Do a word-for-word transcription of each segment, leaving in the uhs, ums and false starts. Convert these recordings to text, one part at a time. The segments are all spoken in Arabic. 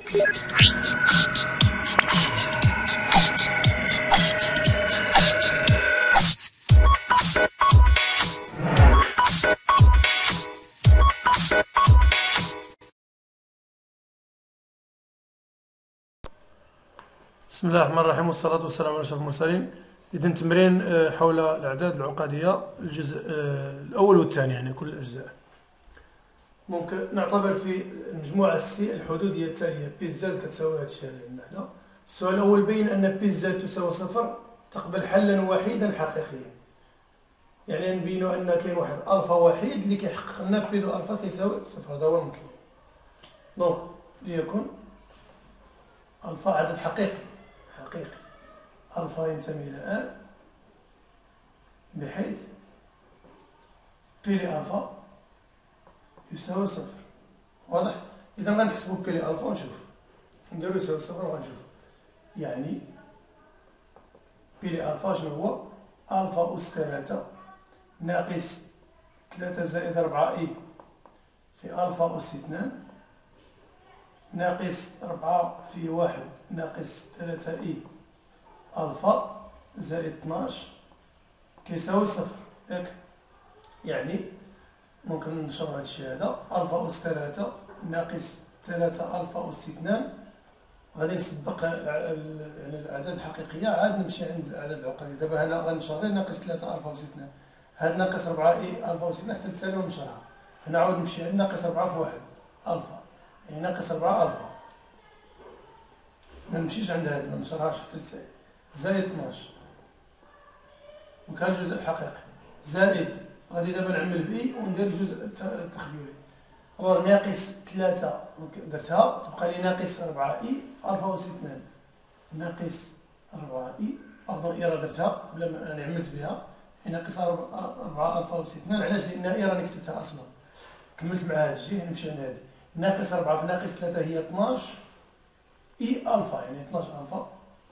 بسم الله الرحمن الرحيم، والصلاة والسلام على أشرف المرسلين. إذن تمرين حول الأعداد العقدية، الجزء الأول والثاني، يعني كل الأجزاء. ممكن نعتبر في المجموعة السي الحدودية التالية: بي زد كتساوي هذا الشيء اللي عندنا هنا. السؤال الأول بين أن بي زد تساوي صفر تقبل حلا وحيدا حقيقيا. يعني نبينوا أن كاين واحد ألفا وحيد اللي كيحقق لنا بي دو ألفا كيساوي صفر، هذا هو المطلوب. دونك ليكن ألفا عدد حقيقي حقيقي ألفا ينتمي إلى آن، بحيث بي لألفا يساوي صفر. واضح؟ إذا غنحسبو بي لألفا ونشوف، نديرو يساوي صفر وغنشوف. يعني بي لألفا شنو هو؟ ألفا أس ثلاثة ناقص ثلاثة زائد ربعة إي في ألفا أس اثنان ناقص ربعة في واحد ناقص ثلاثة إي ألفا زائد اثناش كيساوي صفر. ياك؟ يعني ممكن نشرح هذا الشيء هذا: ألفا أس ثلاثة ناقص ثلاثة ألفا أس اثنان. غادي نسبق يعني الأعداد الحقيقية، عاد نمشي عند الأعداد العقدية. دابا هنا غنشرح غير ناقص ثلاثة ألفا أس اثنان، هاد ناقص ربعة إي ألفا أس اثنان حتى الثاني ونشرحها. هنا عاود نمشي عند ناقص ربعة في واحد ألفا، يعني ناقص ربعة ألفا. ما نمشيش عند هذه، ما نشرحهاش حتى الثاني. زائد اثناش وكان الجزء الحقيقي، زائد غادي دابا نعمل بإي وندير الجزء التخيلي. ألوغ ناقص ثلاثة درتها، تبقى لي ناقص ربعة إي في ألفا أس اثنان، ناقص ربعة إي، باردون إي راه درتها بلا ما أنا عملت بها، ناقص ربعة ألفا أس اثنان. علاش؟ لأن إي راني كتبتها أصلا، كملت مع هاد الجهة نمشي عند هادي. ناقص ربعة في ناقص ثلاثة هي اثناش إي ألفا، يعني اثناش ألفا،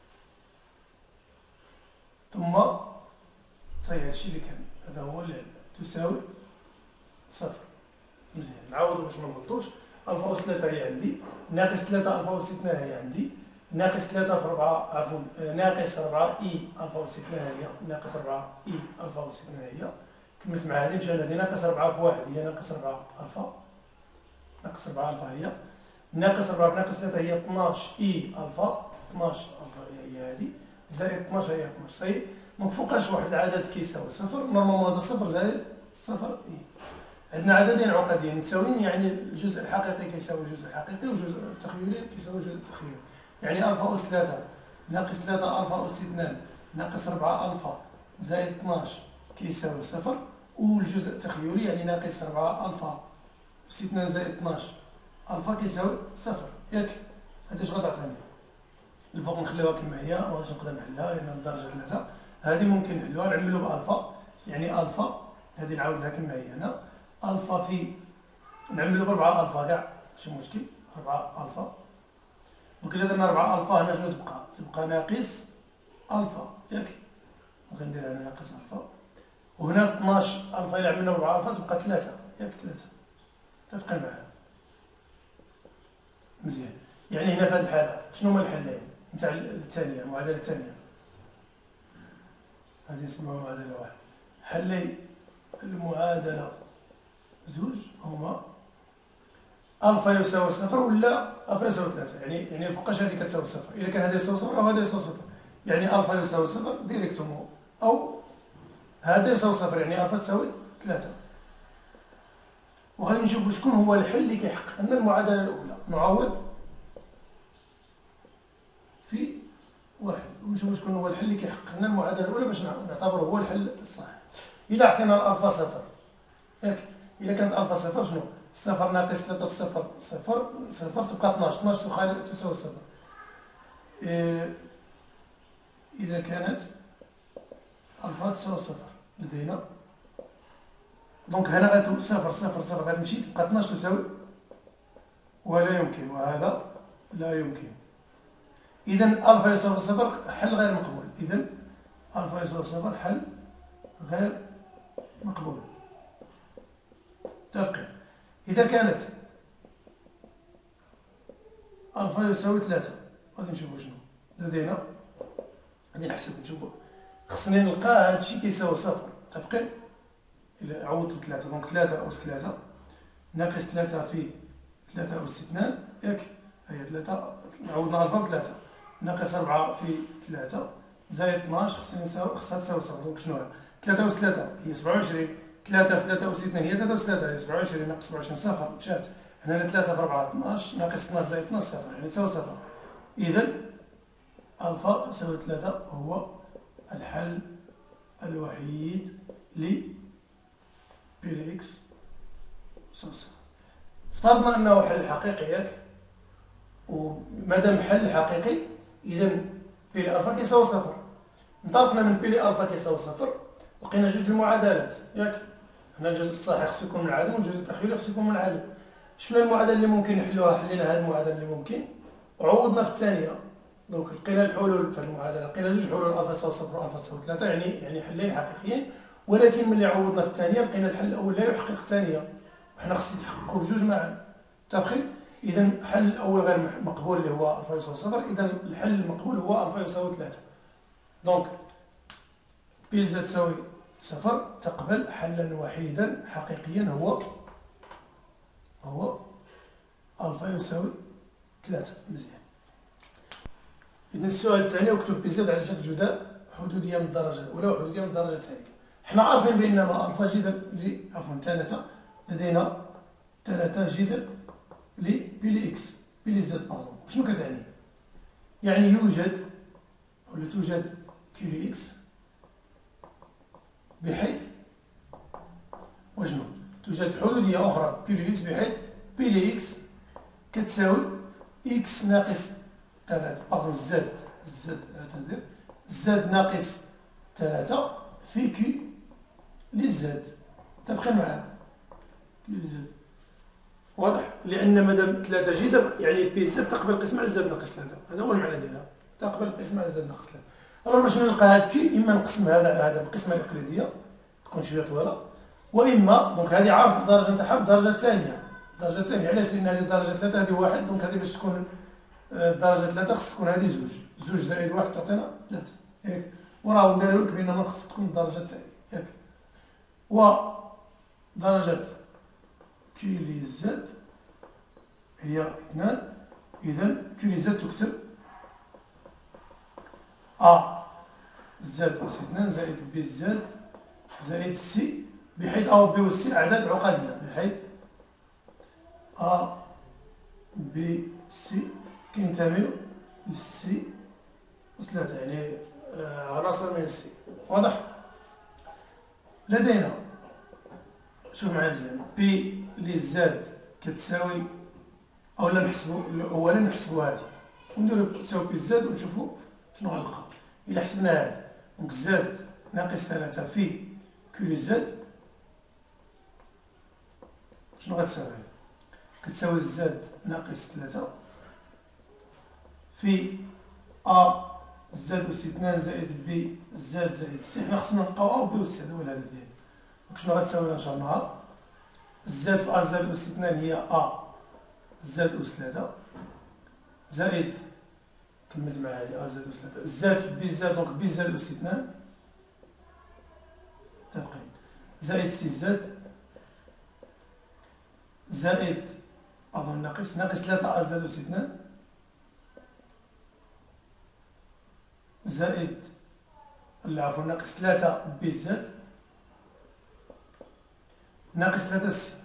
ثم صحيح هادشي اللي كان، هذا هو اللي تساوي صفر. مزيان، نعاودو باش ما نغلطوش. ألفا أس ثلاثة هي عندي، ناقص ثلاثة ألفا أس اثنان هي عندي، ناقص ثلاثة في ربعة عفوا ناقص ربعة إي ألفا أس اثنان هي، ناقص ربعة إي ألفا أس اثنان هي. كملت مع هذه، مشى هذه ناقص ربعة في واحد هي ناقص ربعة ألفا، ناقص ربعة ألفا هي، ناقص ربعة في ناقص ثلاثة هي اثناش إي ألفا، اثناش ألفا هي هذه، زائد اثناش هي اثناش. صحيح؟ دونك فوقاش واحد العدد كيساوي صفر، نورمالمون هذا صفر زائد صفر إي. عندنا عددين عقديين متساويين، يعني الجزء الحقيقي كيساوي الجزء الحقيقي والجزء التخيلي كيساوي الجزء التخيلي. يعني ألفا أس ثلاثة ناقص ثلاثة ألفا أس اثنان ناقص ربعة ألفا زائد اثناش كيساوي صفر، والجزء التخيلي يعني ناقص ربعة ألفا أس اثنان زائد اثناش ألفا كيساوي صفر. ياك؟ هادي اش غتعطيني؟ الفوق نخليوها كما هي، مغاديش نقدر نحلها لأن الدرجة ثلاثة. هادي ممكن نحلوها، نعملو بألفا، يعني ألفا هادي نعاودها كما هي هنا، ألفا في نعملو بربعة ألفا كاع ماشي مشكل، ربعة ألفا. ممكن إلا درنا ربعة ألفا هنا شنو تبقى؟ تبقى ناقص ألفا. ياك؟ غندير هنا ناقص ألفا، وهنا اثناش ألفا إلا عملنا بربعة ألفا تبقى ثلاثة. ياك؟ ثلاثة. تفقن معايا؟ مزيان. يعني هنا في هذه الحالة شنو هما الحلين نتاع الثانية، المعادلة الثانية؟ هذه اسمها معادلة واحد. حلي المعادلة زوج هما ألفا يساوي صفر ولا ألفا يساوي ثلاثة، يعني يعني فوقاش هذه كتساوي صفر. إذا كان هذا يساوي صفر أو هذا يساوي صفر، يعني ألفا يساوي صفر ديريكتومون، أو هذا يساوي صفر يعني ألفا تساوي ثلاثة. وغادي نشوفو شكون هو الحل اللي كيحقق لنا المعادلة الأولى. نعوض في واحد ونشوفو شكون هو الحل اللي كيحقق لنا المعادلة الأولى باش نعتبره هو الحل الصحيح. إلا عطينا الألفا صفر، ياك؟ إلا كانت ألفا صفر شنو؟ صفر ناقص ثلاثة في صفر صفر، صفر تبقى اثناش، اثناش تساوي صفر. إيه إذا كانت ألفا تساوي صفر لدينا، دونك هنا غتو صفر صفر صفر غتمشي تبقى اثناش تساوي، ولا يمكن، وهذا لا يمكن. إذا ألفا يساوي صفر حل غير مقبول، إذا ألفا يساوي صفر حل غير مقبول. متفقين؟ إذا كانت ألفا يساوي ثلاثة. غادي نشوفو شنو لدينا، غادي نحسب نشوفو. خصني نلقى هادشي كيساوي صفر، متفقين؟ إلا عوضتو ثلاثة، دونك ثلاثة أس ثلاثة ناقص ثلاثة في ثلاثة أس اثنان، ياك؟ هي ثلاثة، عوضنا ألفا بثلاثة، ناقص أربعة في ثلاثة زائد اثناش، خصني نساوي، خصها تساوي صفر. دونك شنو هي؟ ثلاثة أس ثلاثة هي سبعة وعشرين، ثلاثة في ثلاثة أس اثنان هي ثلاثة أس ثلاثة هي سبعة وعشرين، ناقص سبعة وعشرين صفر، مشات. هنا ثلاثة في أربعة اثناش، ناقص اثناش زائد اثناش صفر، يعني تساوي صفر. إذا ألفا يساوي ثلاثة هو الحل الوحيد ل بي إكس يساوي صفر. افترضنا أنه حل حقيقي، ياك؟ ومادام حل حقيقي إذا بي لألفا كيساوي صفر. انطلقنا من بي لألفا كيساوي صفر، لقينا جوج المعادلات، ياك؟ هنا الجزء الصحيح خصو يكون منعدم والجزء التخيلي خصو يكون منعدم. شنو المعادلة اللي ممكن نحلوها؟ حلينا هذه المعادلة اللي ممكن وعوضنا في الثانية. دونك لقينا الحلول في المعادلة، لقينا جوج حلول، ألفا تساوي صفر وألفا تساوي ثلاثة، يعني يعني حلين حقيقيين. ولكن ملي عوضنا في الثانية لقينا الحل الأول لا يحقق الثانية، وحنا خص يتحققوا بجوج معا، متفقين؟ إذا الحل الأول غير مقبول اللي هو ألفا يساوي صفر، إذا الحل المقبول هو ألفا يساوي ثلاثة. دونك بي زد تساوي صفر تقبل حلا وحيدا حقيقيا هو هو ألفا يساوي ثلاثة. مزيان. إذا السؤال الثاني اكتب بي زد على شكل جداء حدودية من الدرجة الأولى وحدودية من الدرجة الثانية. حنا عارفين بأنما ألفا جذر ل عفوا ثلاثة، لدينا ثلاثة جذر ل بي لإكس بي لزد باردون. وشنو كتعني؟ يعني يوجد ولا توجد كي لإكس بحيث وشنو؟ توجد حدودية أخرى كي لإكس بحيث بي لإكس كتساوي إكس ناقص ثلاثة باردون زد زد اعتذر زد ناقص ثلاثة في كي لزد. متفقين معايا؟ كي لزد واضح؟ لأن مادام ثلاثة جذر يعني بي زد تقبل القسمة على زد ناقص ثلاثة، هذا هو المعنى ديالها، تقبل القسمة على زد ناقص ثلاثة. ألوغ باش نلقى هاد كي إما نقسم هذا على هذا بالقسمة الإقليدية تكون شوية طويلة، وإما دونك هذه عارف الدرجة نتاعها بالدرجة الثانية. الدرجة الثانية علاش؟ لأن هذه الدرجة ثلاثة هذه واحد، دونك هذه باش تكون الدرجة ثلاثة خص تكون هذه زوج، زوج زائد واحد تعطينا ثلاثة، ياك؟ وراه قالوا لك بأنما خص تكون الدرجة الثانية، ياك؟ ودرجة كي لي زد هي اثنان، إذا كي لي زد تكتب أ زد أس اثنان زائد بي زد زائد سي، بحيث أ و بي و سي أعداد عقدية، بحيث أ بي سي كينتميو للسي أس ثلاثة، يعني عناصر من السي. واضح؟ لدينا شوف معايا مزيان بي لي زد كتساوي أولا نحسبو أولا نحسبو هادي ونديرو تساوي بي زد ونشوفو شنو غنلقى. إلا حسبنا هادي دونك زد ناقص ثلاثة في كي لي زد شنو غتساوي؟ كتساوي زد ناقص ثلاثة في أ زد أس اثنان زائد بي زد زائد سي. حنا خصنا نلقاو أ و بي و سي، هذا هو الهدف ديالي. دونك شنو غتساوي نشرناها؟ زد في أ زد أس اثنان هي أ زد أس ثلاثة زائد كملت مع هذه أ زد أس ثلاثة زد في بي زد دونك بي زد أس اثنان متفقين زائد سي زد زائد باردون ناقص ناقص ثلاثة أ زد أس اثنان زائد لا عفوا ناقص ثلاثة بي زد ناقص ثلاثة سي،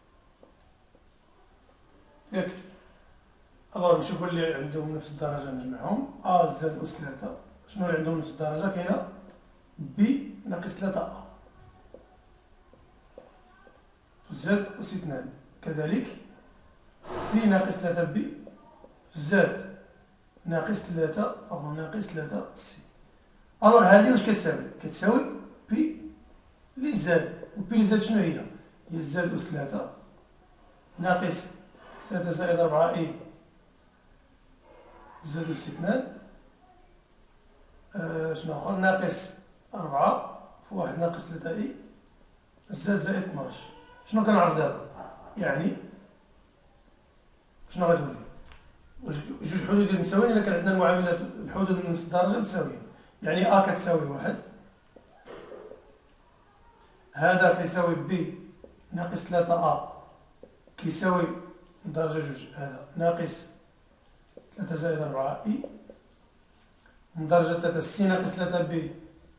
ياك؟ الوغ نشوفو اللي عندهم نفس الدرجة نجمعهم. أ زد أس ثلاثة شنو اللي عندهم نفس الدرجة؟ كاينة بي ناقص ثلاثة أ زد أس اثنان، كذلك سي ناقص ثلاثة بي زد ناقص ثلاثة أو ناقص ثلاثة سي. ألوغ هذه واش كتساوي؟ كتساوي بي لي زد، و بي لي زد شنو هي؟ هي زد أس ثلاثة ناقص ثلاثة زائد أربعة إي زد أس اثنان آه شنو آخر؟ ناقص أربعة في واحد ناقص ثلاثة إي زد زائد اثناش. شنو كنعرف دابا؟ يعني شنو غتولي؟ واش الحدود المتساويين إلا كان عندنا المعاملات الحدود من نفس الدرجة متساويين. يعني أ كتساوي واحد، هذا كيساوي بي ناقص ثلاثة أ كيساوي درجة جوج، هذا ناقص ثلاثة زائد أربعة إي، من درجة ثلاثة سي ناقص ثلاثة بي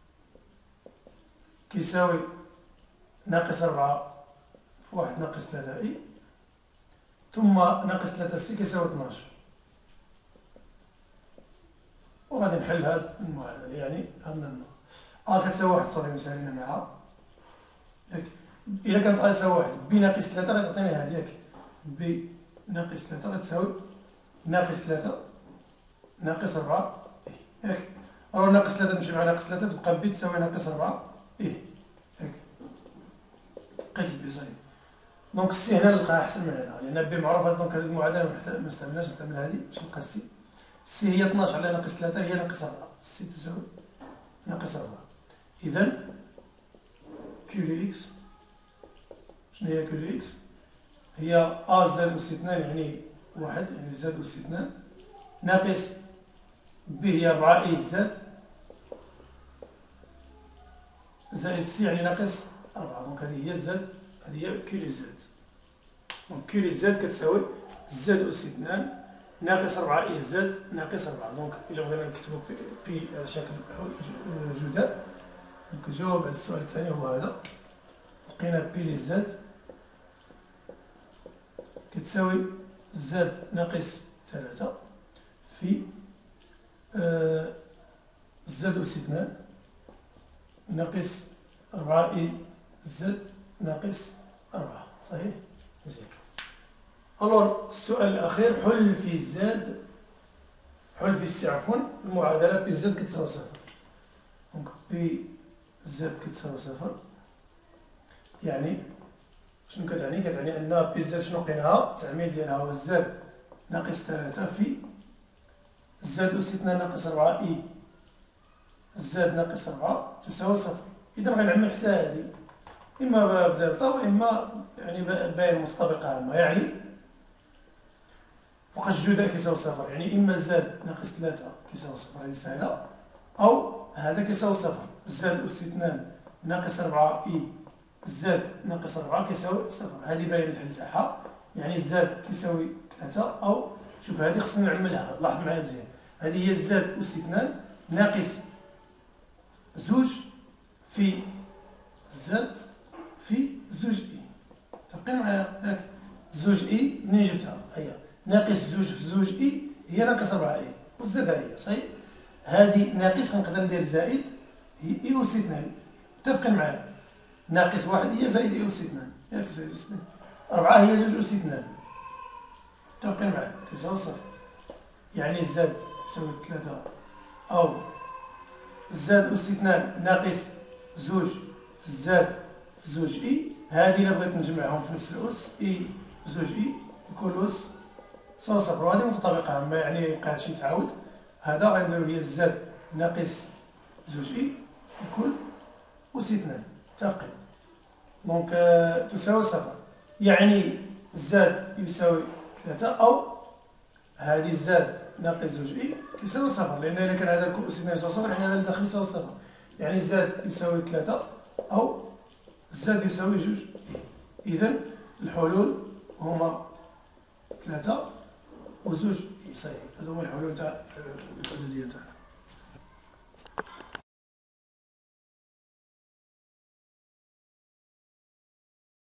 كيساوي ناقص أربعة في واحد ناقص ثلاثة إي، ثم ناقص ثلاثة سي كيساوي اثناش. وغادي نحل هاد المعادلة، يعني عندنا أ كتساوي واحد صافي مسالينا معها ياك. إلا كانت أ تساوي واحد بي ناقص ثلاثة غتعطيني هادي ياك، بي ناقص ثلاثة غتساوي ناقص ثلاثة ناقص أربعة إيه ياك، أو ناقص ثلاثة تمشي مع ناقص ثلاثة تبقى بي تساوي ناقص أربعة إيه ياك، لقيت بي صافي. دونك السي هنا نلقاها أحسن من هنا، لأن بي معروفة. دونك هذه المعادلة ما نستعملهاش، نستعمل هذه باش نلقى السي. السي هي اثناش على ناقص ثلاثة هي ناقص أربعة، السي تساوي ناقص أربعة. إذا كيو إكس شنو هي كيو إكس؟ هي أ زائد أس اثنان يعني واحد، يعني زاد أس اثنان، ناقص بي هي أربعة إي زاد زائد سي يعني ناقص أربعة. دونك هذه هي الزاد، هذه هي كيلو زاد. دونك كيلو زاد كتساوي زاد أس اثنان ناقص أربعة إي زاد ناقص أربعة. دونك إلا بغينا نكتبو بي على شكل جداد، دونك الجواب على السؤال الثاني هو هذا. لقينا بي لي زاد كتساوي زاد ناقص ثلاثة في آه زاد أس اثنان ناقص أربعة إي زاد ناقص أربعة. صحيح؟ مزيان. ألور السؤال الأخير، حل في زاد حل في سي عفوا المعادلة بي زاد كتساوي صفر. دونك بي زاد كتساوي صفر، يعني شنو كتعني؟ كتعني أن بي زاد شنو لقيناها؟ التعميل ديالها هو زاد ناقص ثلاثة في زاد أس اثنان ناقص أربعة إي زاد ناقص أربعة تساوي صفر. إذا غنعمل حتى هذه إما بدلتا وإما يعني باين مطابقة عامة، يعني فوق الجداء كيساوي صفر، يعني إما زاد ناقص ثلاثة كيساوي صفر هذه سهلة، أو هذا كيساوي صفر زاد أس اثنان ناقص أربعة إي زاد ناقص أربعة كيساوي صفر. هذه باين الحل تاعها، يعني الزاد كيساوي ثلاثة، أو شوف هذه خصنا نعملها، لاحظ معايا مزيان، هذه هي زاد أس اثنان ناقص زوج في زاد في زوج إي. تبقين معايا ياك؟ زوج إي منين جبتها؟ هي ناقص زوج في زوج إي هي ناقص أربعة إي، والزاد هي صحيح. هذه ناقص غنقدر ندير زائد هي إي أس اثنان، متفقين معايا؟ ناقص واحد هي زائد إي أس اثنان ياك، زائد أس اثنان، أربعة هي زوج أس اثنان، متفقين معايا؟ كيساوي صفر، يعني الزاد يساوي ثلاثة، أو زاد أس اثنان ناقص زوج في زاد في زوج إي. هذه إلا بغيت نجمعهم في نفس الأس إي زوج إي يكون أس تساوي صفر، وهذه متطابقة عامة، يعني يبقى هادشي يتعاود. هذا غنديرو هي الزاد ناقص زوج إي يكون أس اثنان، متفقين؟ دونك آه تساوي صفر، يعني الزاد يساوي ثلاثة، أو هذه الزاد ناقص زوج إي كيساوي صفر، لأن إلا كان هذا الكل أس اثنان يساوي صفر يعني هذا الداخل يساوي صفر، يعني الزاد يساوي ثلاثة أو الزاد يساوي جوج إي. إذا الحلول هما ثلاثة وزوج إي. صحيح، هذو هما الحلول تاع الحدودية تاعنا.